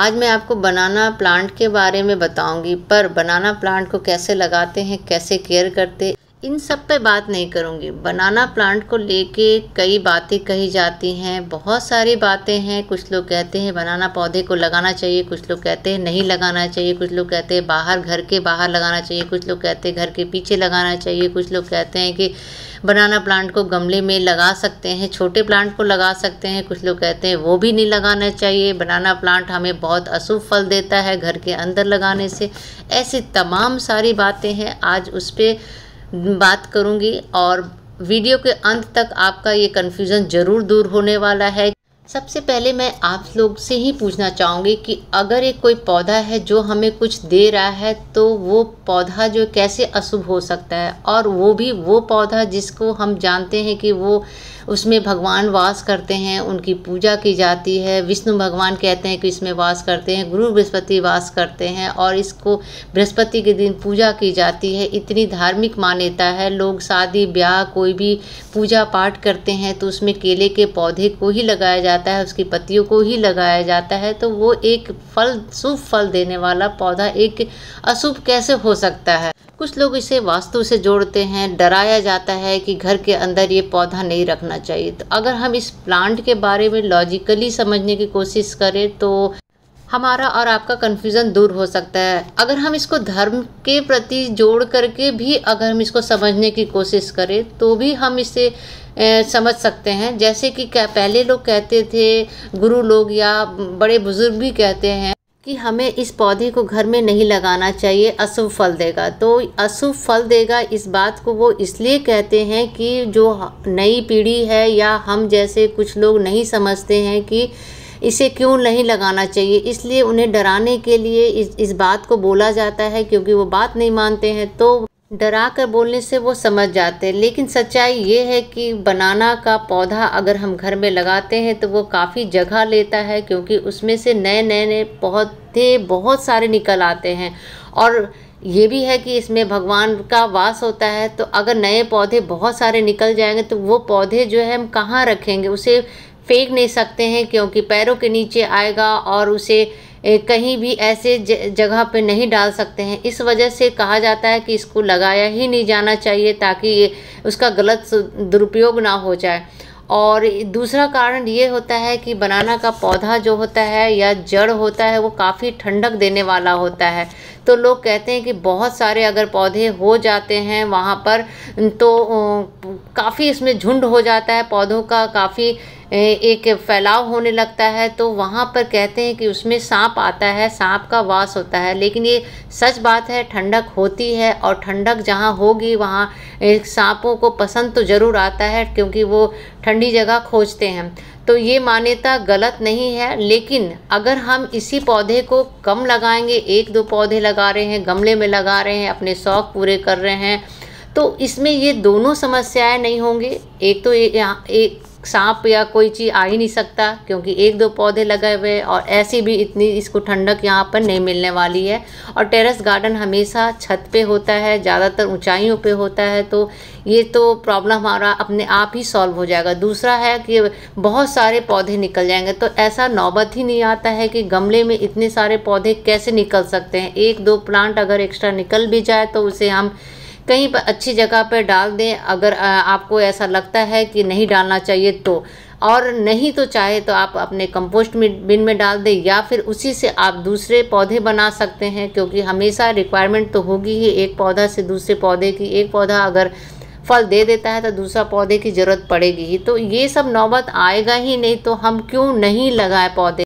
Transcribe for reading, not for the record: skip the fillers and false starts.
आज मैं आपको बनाना प्लांट के बारे में बताऊंगी, पर बनाना प्लांट को कैसे लगाते हैं, कैसे केयर करते, इन सब पे बात नहीं करूंगी। बनाना प्लांट को लेके कई बातें कही जाती हैं, बहुत सारी बातें हैं। कुछ लोग कहते हैं बनाना पौधे को लगाना चाहिए, कुछ लोग कहते हैं नहीं लगाना चाहिए, कुछ लोग कहते हैं बाहर, घर के बाहर लगाना चाहिए, कुछ लोग कहते हैं घर के पीछे लगाना चाहिए, कुछ लोग कहते हैं कि बनाना प्लांट को गमले में लगा सकते हैं, छोटे प्लांट को लगा सकते हैं, कुछ लोग कहते हैं वो भी नहीं लगाना चाहिए। बनाना प्लांट हमें बहुत अशुभ फल देता है घर के अंदर लगाने से। ऐसी तमाम सारी बातें हैं, आज उस पर बात करूंगी और वीडियो के अंत तक आपका ये कन्फ्यूज़न ज़रूर दूर होने वाला है। सबसे पहले मैं आप लोग से ही पूछना चाहूँगी कि अगर एक कोई पौधा है जो हमें कुछ दे रहा है, तो वो पौधा जो कैसे अशुभ हो सकता है, और वो भी वो पौधा जिसको हम जानते हैं कि वो उसमें भगवान वास करते हैं, उनकी पूजा की जाती है। विष्णु भगवान कहते हैं कि इसमें वास करते हैं, गुरु बृहस्पति वास करते हैं और इसको बृहस्पति के दिन पूजा की जाती है। इतनी धार्मिक मान्यता है। लोग शादी ब्याह कोई भी पूजा पाठ करते हैं तो उसमें केले के पौधे को ही लगाया जाता है, उसकी पत्तियों को ही लगाया जाता है। तो वो एक फल, शुभ फल देने वाला पौधा एक अशुभ कैसे हो सकता है? कुछ लोग इसे वास्तु से जोड़ते हैं, डराया जाता है कि घर के अंदर ये पौधा नहीं रखना चाहिए। तो अगर हम इस प्लांट के बारे में लॉजिकली समझने की कोशिश करें तो हमारा और आपका कन्फ्यूज़न दूर हो सकता है। अगर हम इसको धर्म के प्रति जोड़ करके भी अगर हम इसको समझने की कोशिश करें तो भी हम इसे समझ सकते हैं। जैसे कि पहले लोग कहते थे, गुरु लोग या बड़े बुजुर्ग भी कहते हैं कि हमें इस पौधे को घर में नहीं लगाना चाहिए, अशुभ फल देगा। तो अशुभ फल देगा, इस बात को वो इसलिए कहते हैं कि जो नई पीढ़ी है या हम जैसे कुछ लोग नहीं समझते हैं कि इसे क्यों नहीं लगाना चाहिए, इसलिए उन्हें डराने के लिए इस बात को बोला जाता है। क्योंकि वो बात नहीं मानते हैं तो डरा कर बोलने से वो समझ जाते हैं। लेकिन सच्चाई ये है कि बनाना का पौधा अगर हम घर में लगाते हैं तो वो काफ़ी जगह लेता है, क्योंकि उसमें से नए नए पौधे बहुत सारे निकल आते हैं। और ये भी है कि इसमें भगवान का वास होता है। तो अगर नए पौधे बहुत सारे निकल जाएंगे तो वो पौधे जो है हम कहाँ रखेंगे, उसे फेंक नहीं सकते हैं क्योंकि पैरों के नीचे आएगा और उसे कहीं भी ऐसे जगह पे नहीं डाल सकते हैं। इस वजह से कहा जाता है कि इसको लगाया ही नहीं जाना चाहिए ताकि ये उसका गलत दुरुपयोग ना हो जाए। और दूसरा कारण ये होता है कि बनाना का पौधा जो होता है या जड़ होता है वो काफ़ी ठंडक देने वाला होता है। तो लोग कहते हैं कि बहुत सारे अगर पौधे हो जाते हैं वहाँ पर तो काफ़ी इसमें झुंड हो जाता है पौधों का, काफ़ी एक फैलाव होने लगता है। तो वहाँ पर कहते हैं कि उसमें सांप आता है, सांप का वास होता है। लेकिन ये सच बात है, ठंडक होती है और ठंडक जहाँ होगी वहाँ सांपों को पसंद तो ज़रूर आता है क्योंकि वो ठंडी जगह खोजते हैं। तो ये मान्यता गलत नहीं है। लेकिन अगर हम इसी पौधे को कम लगाएंगे, एक दो पौधे लगा रहे हैं, गमले में लगा रहे हैं, अपने शौक़ पूरे कर रहे हैं, तो इसमें ये दोनों समस्याएं नहीं होंगी। एक तो एक सांप या कोई चीज़ आ ही नहीं सकता क्योंकि एक दो पौधे लगे हुए, और ऐसी भी इतनी इसको ठंडक यहाँ पर नहीं मिलने वाली है। और टेरेस गार्डन हमेशा छत पे होता है, ज़्यादातर ऊंचाइयों पे होता है, तो ये तो प्रॉब्लम हमारा अपने आप ही सॉल्व हो जाएगा। दूसरा है कि बहुत सारे पौधे निकल जाएंगे, तो ऐसा नौबत ही नहीं आता है कि गमले में इतने सारे पौधे कैसे निकल सकते हैं। एक दो प्लांट अगर एक्स्ट्रा निकल भी जाए तो उसे हम कहीं पर अच्छी जगह पर डाल दें, अगर आपको ऐसा लगता है कि नहीं डालना चाहिए तो। और नहीं तो चाहे तो आप अपने कंपोस्ट बिन में डाल दें या फिर उसी से आप दूसरे पौधे बना सकते हैं, क्योंकि हमेशा रिक्वायरमेंट तो होगी ही एक पौधा से दूसरे पौधे की। एक पौधा अगर फल दे देता है तो दूसरा पौधे की ज़रूरत पड़ेगी ही। तो ये सब नौबत आएगा ही नहीं, तो हम क्यों नहीं लगाए पौधे।